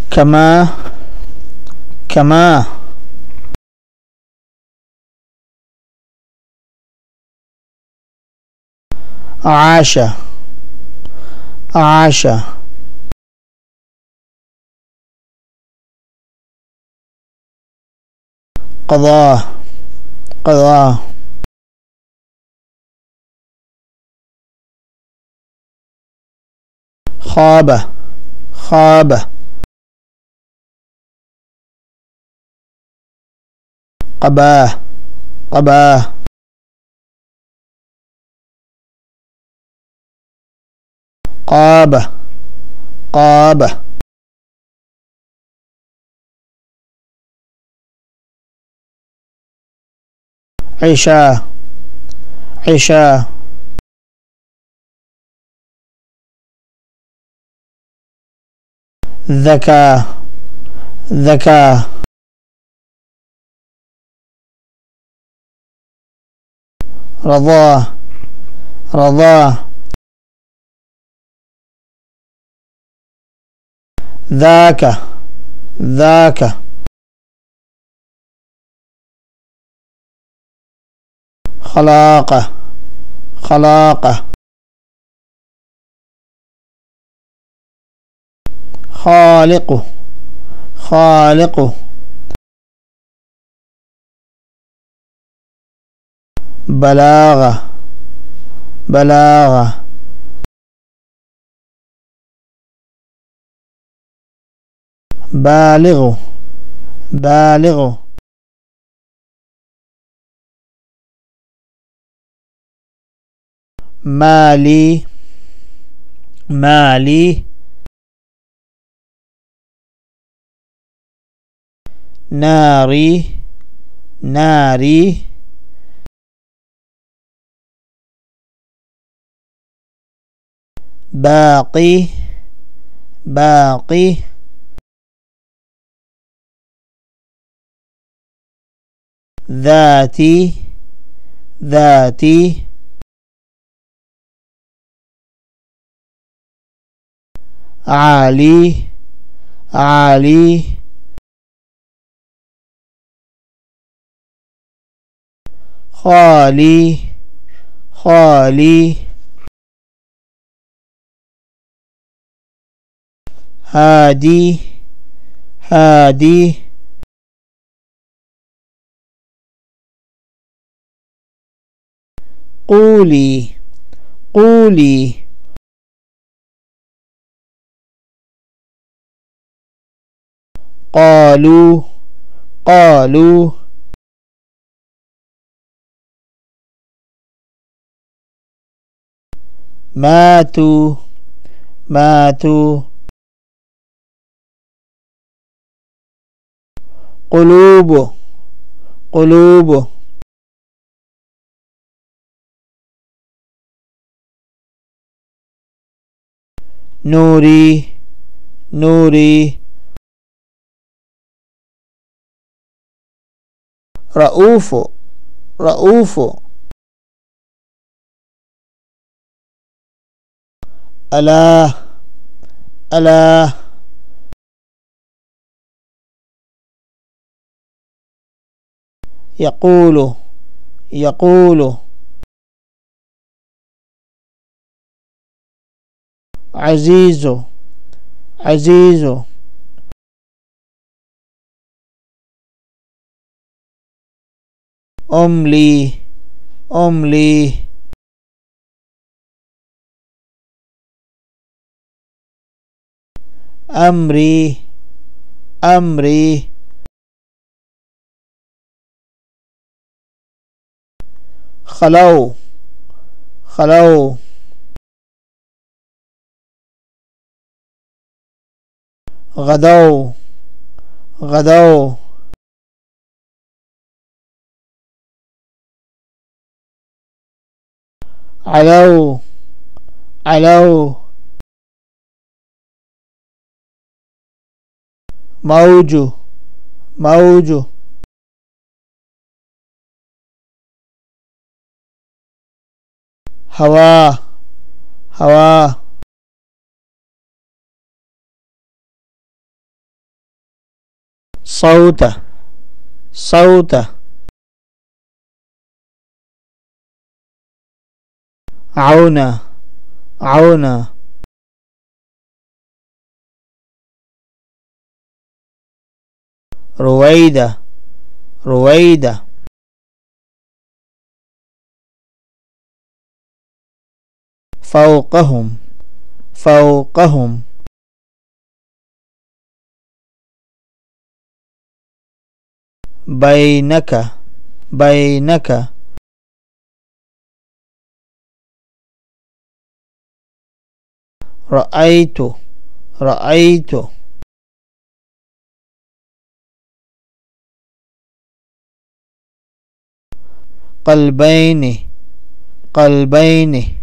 كما كما عاش عاش قضاه قضاه خاب خاب قباه قباه قاب قاب عشا عشا ذكى ذكى رضاه رضاه ذاك ذاك خلاقه خلاقه خالقه خالقه بلاغة بلاغة بالغ بالغ مالي مالي ناري ناري باقي باقي ذاتي ذاتي عالي عالي خالي خالي هادي هادي قولي قولي قالوا قالوا ماتوا ماتوا قلوب قلوب نوري نوري رؤوف رؤوف ألا ألا يقول يقول عزيز عزيز أملي أملي أمري أمري خلو خلو غدوا غدوا علو علو موج موج هواه هواه صوت صوت عون عون رويدة رويدة فوقهم فوقهم بينك بينك رأيت رأيت قلبين قلبين